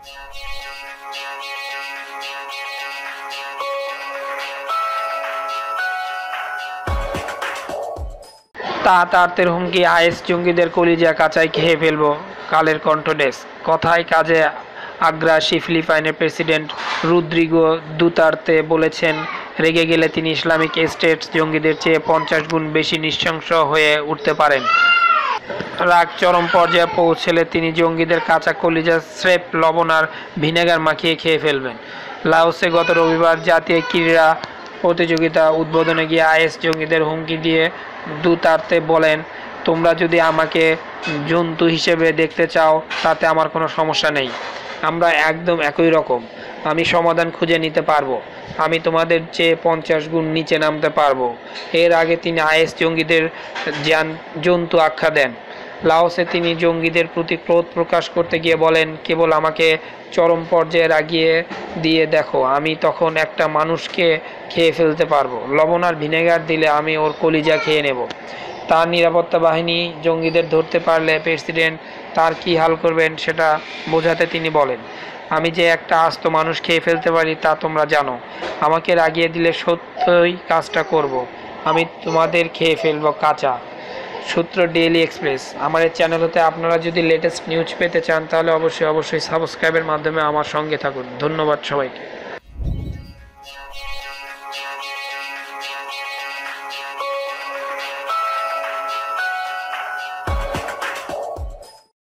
তাতারদের হুমকি, আইএস জঙ্গিদের কলিজা কাঁচাই খেয়ে ফেলবো। কালের কণ্ঠ ডেস্ক। কথায় কাজে আগ্রাসী ফিলিপাইনের প্রেসিডেন্ট রদ্রিগো দুতার্তে বলেছেন, রেগে গেলে তিনি ইসলামিক স্টেট জঙ্গিদের চেয়ে 50 গুণ বেশি নৃশংস হয়ে উঠতে পারেন। রাগ চরম পর্যায়ে পৌঁছলে তিনি জঙ্গিদের কাঁচা কলিজা স্রেফ লবণ আর ভিনেগার মাখিয়ে খেয়ে ফেলবেন। লাওসে গত রবিবার জাতীয় ক্রীড়া প্রতিযোগিতা উদ্বোধনে গিয়ে আইএস জঙ্গিদের হুমকি দিয়ে দুতার্তে বলেন, তোমরা যদি আমাকে জন্তু হিসেবে দেখতে চাও তাতে আমার কোনো সমস্যা নেই। আমরা একদম একই রকম। আমি সমাধান খুঁজে নিতে পারবো। আমি তোমাদের চেয়ে 50 গুণ নিচে নামতে পারবো। এর আগে তিনি আইএস জঙ্গিদের জন্তু আখ্যা দেন। লাওসে তিনি জঙ্গিদের প্রতি ক্রোধ প্রকাশ করতে গিয়ে বলেন, কেবল আমাকে চরম পর্যায়ে রাগিয়ে দিয়ে দেখো, আমি তখন একটা মানুষকে খেয়ে ফেলতে পারবো। লবণ আর ভিনেগার দিলে আমি ওর কলিজা খেয়ে নেব। তার নিরাপত্তা বাহিনী জঙ্গিদের ধরতে পারলে প্রেসিডেন্ট তার কী হাল করবেন সেটা বোঝাতে তিনি বলেন, আমি যে একটা আস্ত মানুষ খেয়ে ফেলতে পারি তা তোমরা জানো। আমাকে রাগিয়ে দিলে সত্যই কাজটা করব। আমি তোমাদের খেয়ে ফেলবো কাঁচা। সূত্র ডেইলি এক্সপ্রেস। আমার এই চ্যানেলতে আপনারা যদি লেটেস্ট নিউজ পেতে চান তাহলে অবশ্যই সাবস্ক্রাইবের মাধ্যমে আমার সঙ্গে থাকুন। ধন্যবাদ সবাইকে।